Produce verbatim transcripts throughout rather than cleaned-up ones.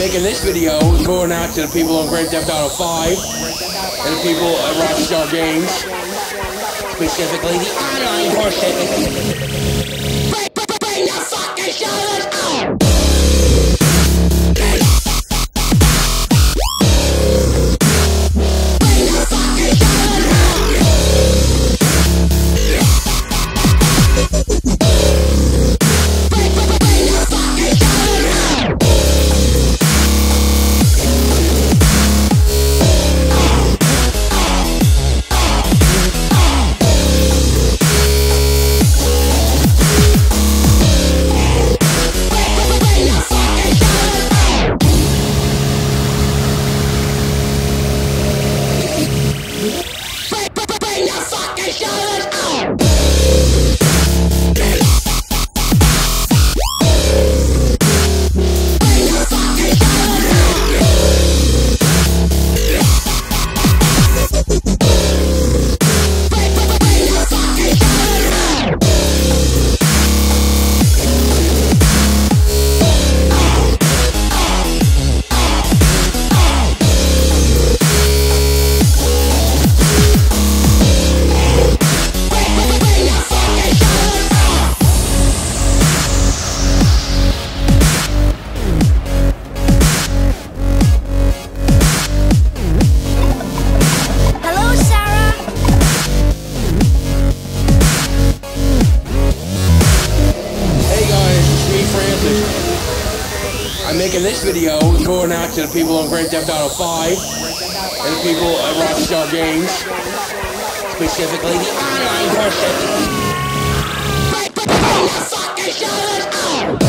making this video going out to the people on Grand Theft Auto five and the people at Rockstar Games, specifically the online portion. Bring the fucking shoulders out! I'm making this video going out to the people on Grand Theft Auto five and the people at Rockstar Games, specifically the online portion. Bring the fucking shoulders out!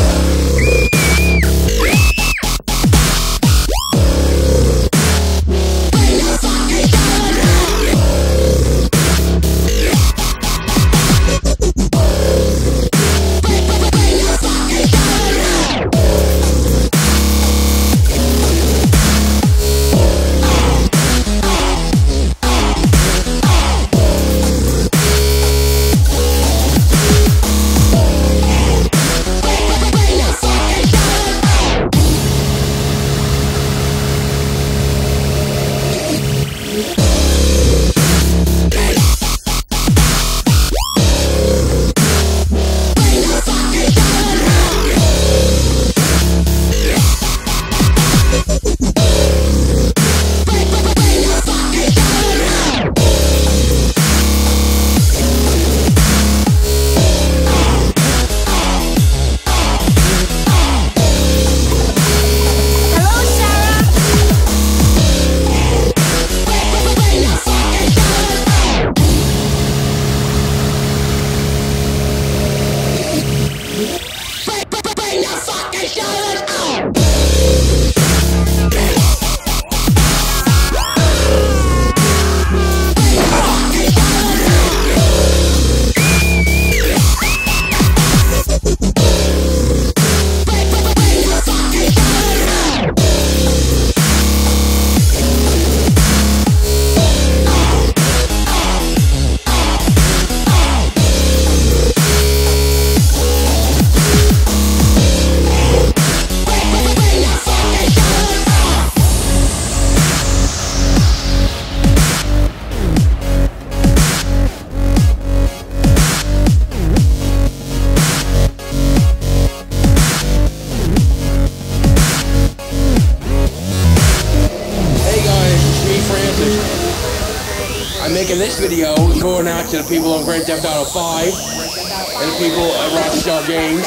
I'm making this video going out to the people on Grand Theft Auto five and the people at Rockstar Games,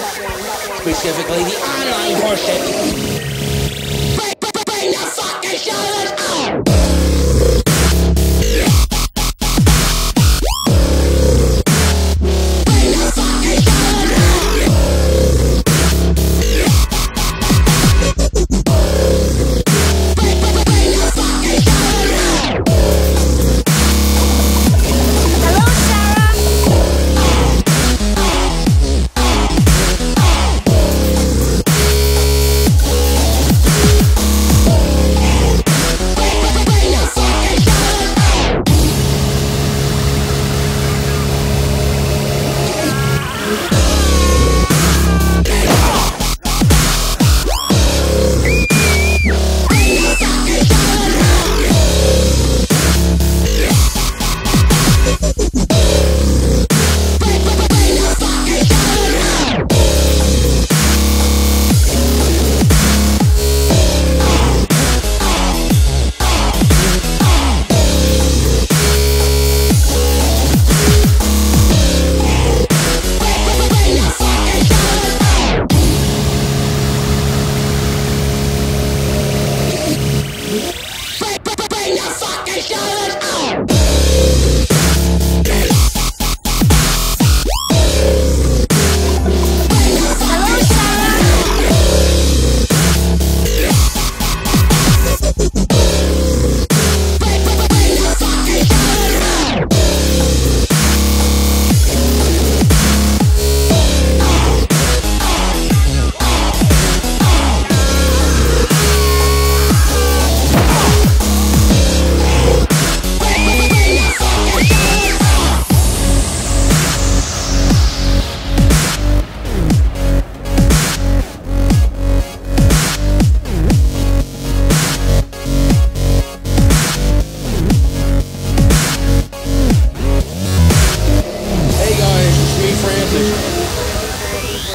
specifically the online portion. Bring the fucking shoulders out!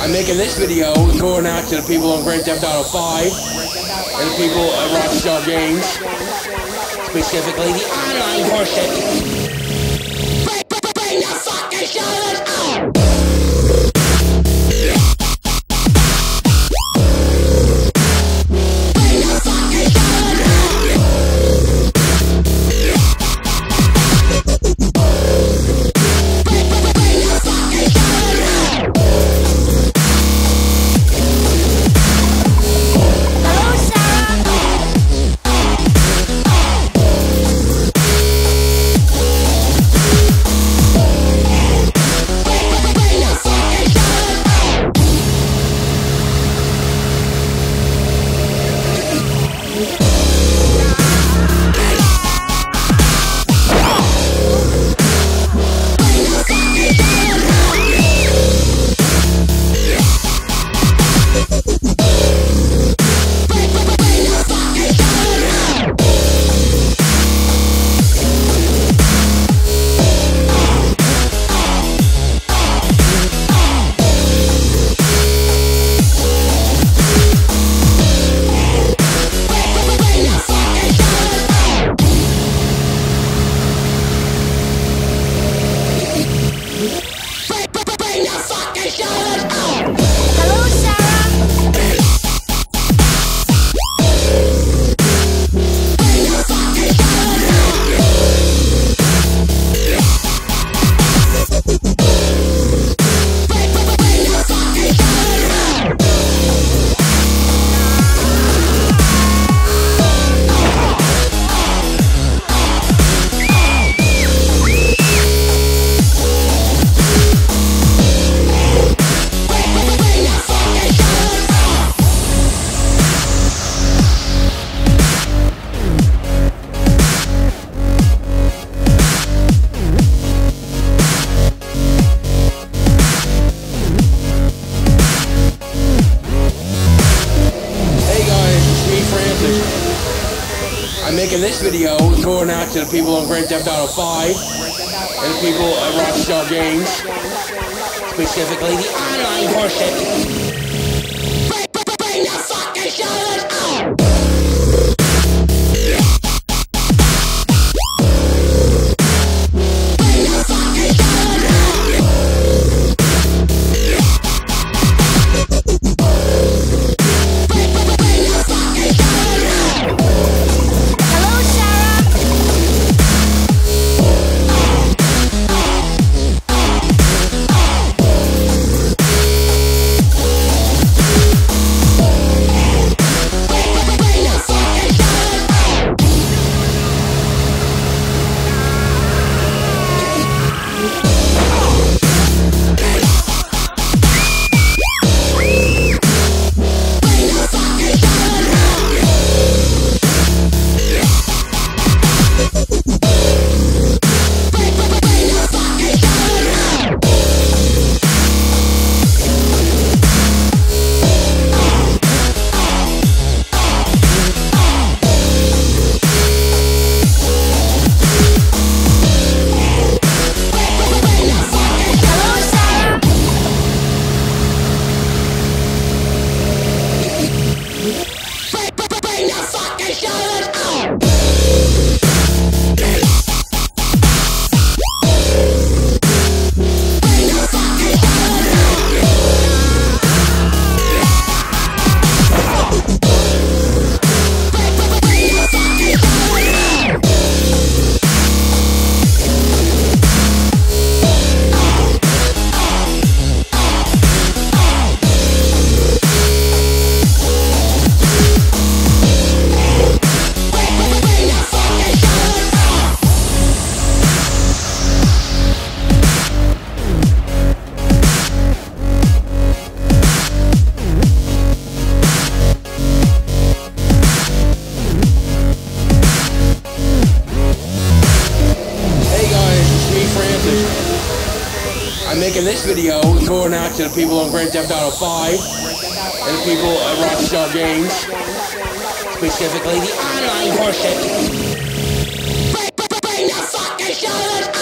I'm making this video going out to the people on Grand Theft Auto five and the people at Rockstar Games, specifically the online portion. Bring the fucking shoulders out! I'm making this video going out to the people on Grand Theft Auto five and the people at Rockstar Games, specifically the online portion. Bring the fucking shoulders out! I'm making this video going out to the people on Grand Theft Auto five and the people at Rockstar Games, specifically the online portion. Bring the fucking shoulders